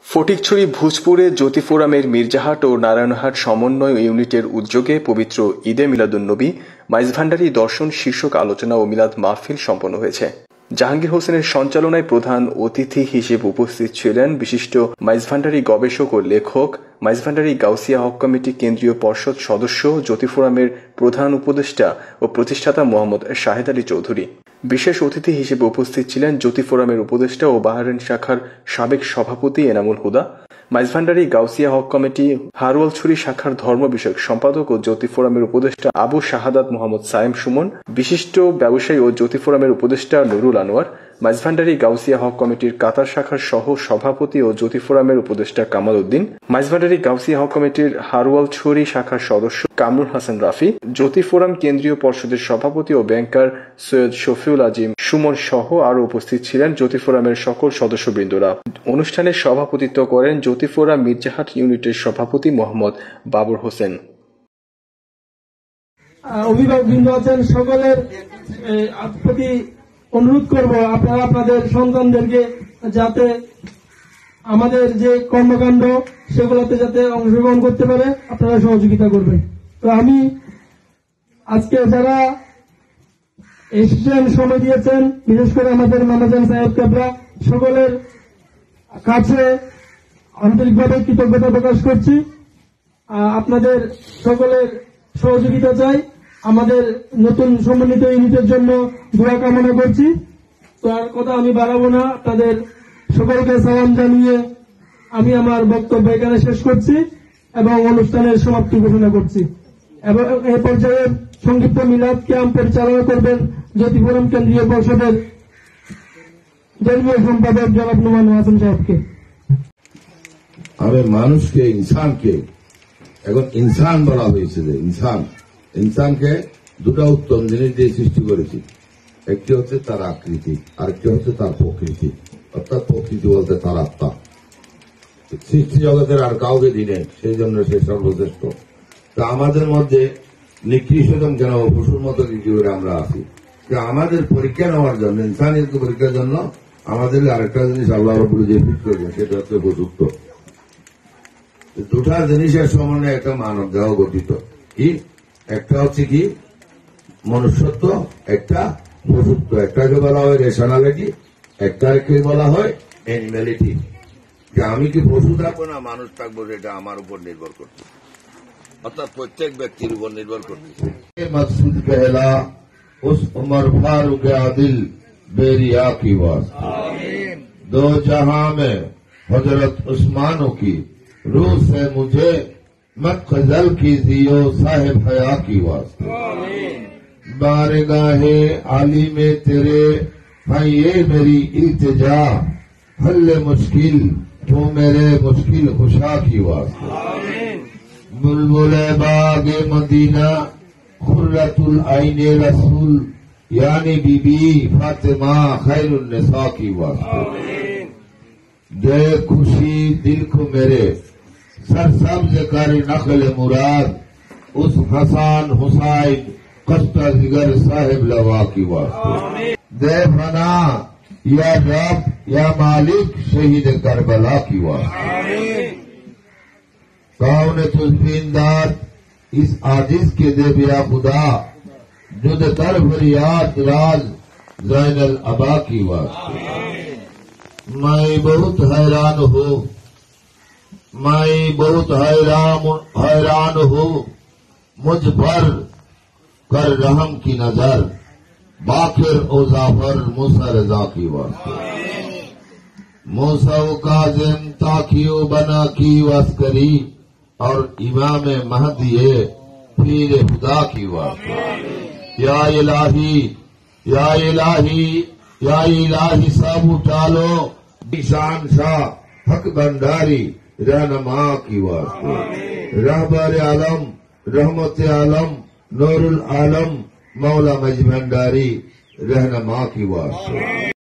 ফটিকছড়ি ভোজপুরে জ্যোতি ফোরামের মির্জাহাট ও নারায়ণহাট সমন্বয় ইউনিটের উদ্যোগে পবিত্র ঈদে মিলাদুন্নবী মাইজভান্ডারী দর্শন শীর্ষক আলোচনা ও মিলাদ মাহফিল সম্পন্ন হয়েছে। জাহাঙ্গীর হোসেনের সঞ্চালনায় প্রধান অতিথি হিসেবে উপস্থিত ছিলেন বিশিষ্ট মাইজভান্ডারী গবেষক ও লেখক, মাইজভান্ডারী গাউসিয়া হক কমিটি কেন্দ্রীয় পর্ষদ সদস্য, জ্যোতি ফোরামের প্রধান উপদেষ্টা ও প্রতিষ্ঠাতা মোহাম্মদ শাহেদ আলী চৌধুরী। বিশেষ অতিথি হিসেবে উপস্থিত ছিলেন জ্যোতি ফোরামের উপদেষ্টা ও বাহরাইন শাখার সাবেক সভাপতি এনামুল হুদা, মাইজভান্ডারী গাউসিয়া হক কমিটি হারওয়ালছড়ি শাখার ধর্ম বিষয়ক সম্পাদক ও জ্যোতি ফোরামের উপদেষ্টা আবু শাহাদাত মোহাম্মদ সায়েম সুমন, বিশিষ্ট ব্যবসায়ী ও জ্যোতি ফোরামের উপদেষ্টা নুরুল আনোয়ার, মাইজভান্ডারী গাউসিয়া হক কমিটির কাতার শাখার সহ সভাপতি ও জ্যোতি ফোরামের উপদেষ্টা কামাল উদ্দিন, মাইজভান্ডারী গাউসিয়া হক কমিটির হারওয়ালছড়ি শাখার সদস্য কামরুল হাসান রাফি, জ্যোতি ফোরাম কেন্দ্রীয় পর্ষদের সভাপতি ও ব্যাংকার সৈয়দ শফিউল আজিম সুমন সহ আরও উপস্থিত ছিলেন জ্যোতি ফোরামের সকল সদস্যবৃন্দরা। অনুষ্ঠানে সভাপতিত্ব করেন জ্যোতি ফোরাম মির্জাহাট ইউনিটের সভাপতি মোহাম্মদ বাবর হোসেন। অভিভাবকবৃন্দ আছেন, সকলের প্রতি অনুরোধ করব আপনারা আপনাদের সন্তানদেরকে যাতে আমাদের যে কর্মকাণ্ড সেগুলোতে যাতে অংশগ্রহণ করতে পারে আপনারা সহযোগিতা করবেন। তো আমি আজকে যারা এসেছেন, সময় দিয়েছেন, বিশেষ করে আমাদের মামাজান সাহেব কেবলা, সকলের কাছে আন্তরিকভাবে কৃতজ্ঞতা প্রকাশ করছি। আপনাদের সকলের সহযোগিতা চাই। আমাদের নতুন সমন্বিত ইউনিটের জন্য দোয়া কামনা করছি। তো আর কথা আমি বাড়াবো না, আপনাদের সকলকে সালাম জানিয়ে আমি আমার বক্তব্য এখানে শেষ করছি এবং অনুষ্ঠানের সমাপ্তি ঘোষণা করছি। এবং এই পর্যায়ে সংক্ষিপ্ত মিলাদ ক্যাম্প পরিচালনা করবেন জ্যোতি ফোরাম কেন্দ্রীয় পর্ষদের ধর্মীয় সম্পাদক জনাব নোমান হাসান সাহেবকে। আমি মানুষকে, ইনসানকে এখন ইনসান বলা হয়েছে, যে ইনসানকে দুটা উত্তম জিনিস দিয়ে সৃষ্টি করেছি। একটি হচ্ছে তার আকৃতি, আরেকটি হচ্ছে তার প্রকৃতি, অর্থাৎ প্রকৃতি বলতে তার আত্মা। সৃষ্টি জগতের আর কাউকে দিনে, সেই জন্য সে সর্বশ্রেষ্ঠ। তা আমাদের মধ্যে নিকৃষ্টতম কেন পশুর মতো কি করে আমরা আছি? আমাদের পরীক্ষা নেওয়ার জন্য, ইনসানিয়ত পরীক্ষার জন্য আমাদের আরেকটা জিনিস আল্লাহ রাব্বুল যে ফিট করবেন, সেটা হচ্ছে পশুত্ব। দুটা জিনিসের সমন্বয়ে একটা মানব দেহ গঠিত। কি? একটা হচ্ছে কি মনুষ্যত্ব, একটা পশুত্ব। একটাকে বলা হয় রেশনালিটি, একটাকে বলা হয় অ্যানিম্যালিটি। যে আমি কি পশু থাকবো না মানুষ থাকবো, সেটা আমার উপর নির্ভর করছে, অর্থাৎ প্রত্যেক ব্যক্তির উপর নির্ভর করতেছে। মকসুদ পেহলা উস উমর ফারুক আদিল বেরিয়া কি বাত, দো জাহাं में हजरत उस्मानों की रूह से मुझे मखजल कीजियो साहिब हया की वास्ते, बारगाहे आली में तेरे है ये मेरी इल्तिजा, हल्ले मुश्किल तो मेरे मुश्किल खुशा की वास्ते, बुलबुले बागे मदीना खुर्रतुल आईने रसूल यानी बीबी फातिमा खैरुन निसा की वास्ते, दे खुशी दिल को मेरे सरसब्ज कर नखल मुराद उस हसान हुसैन कस्ता जिगर साहिब लवा की वास्ते, दे फना या रब या मालिक शहीद करबला की वास्ते, कौन तुझे इमदाद इस आजिज के दे बिया खुदा, जुद कर फरियाद राज ज़ैनल अबा की वास्ते, मैं बहुत हैरान हूँ, मैं बहुत हैरान हूँ, मुझ पर कर रहम की नजर, बाकिर ओ जाफर मूसा रजा की वास्ते, मूसा काज़िम ताकियो बना की वस्करी और इमाम महदी पीर खुदा की वास्ते, या इलाही या इलाही या इलाही सब उठा लो, ईशान शाह हक भंडारी रहनमा की वास्ते, रहबर आलम रहमत आलम नूरुल आलम मौला मजभंडारी रहनमा की वास्ते।